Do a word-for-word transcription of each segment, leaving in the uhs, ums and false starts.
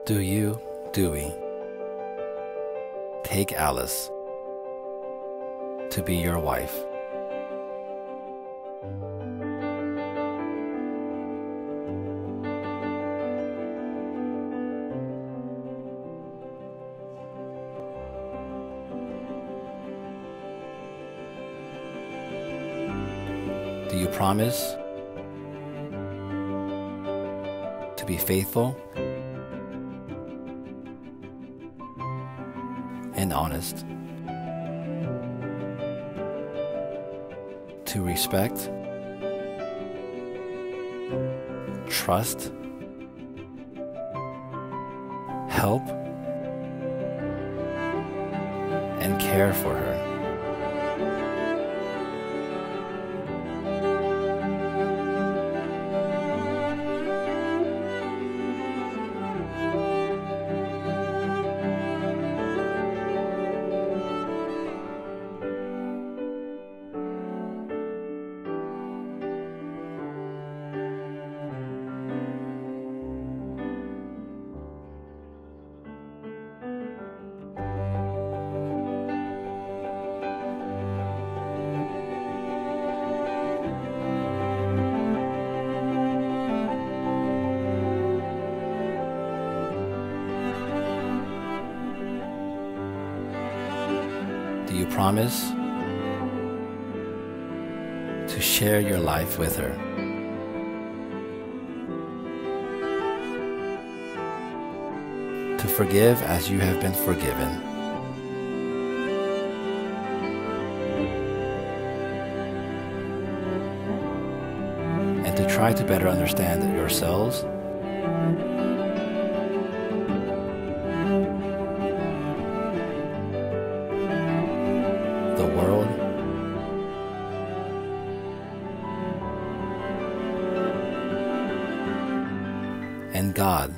Do you, Dewey, take Alice to be your wife? Do you promise to be faithful and honest, to respect, trust, help, and care for her? Do you promise to share your life with her? To forgive as you have been forgiven? And to try to better understand yourselves? The world, and God.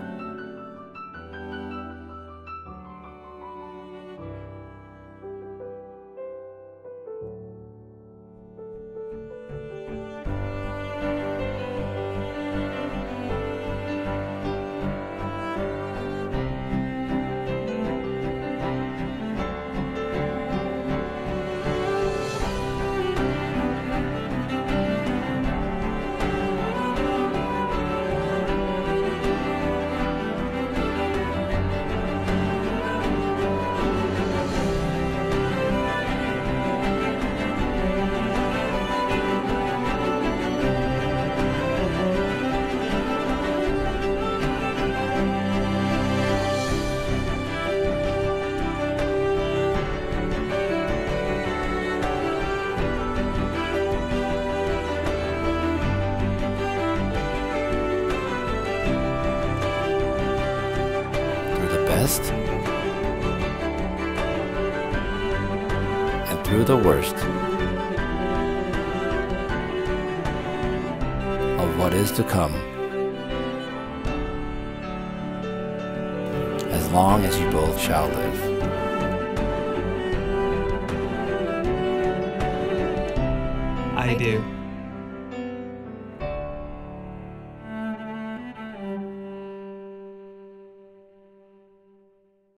Best and through the worst of what is to come, as long as you both shall live. I do.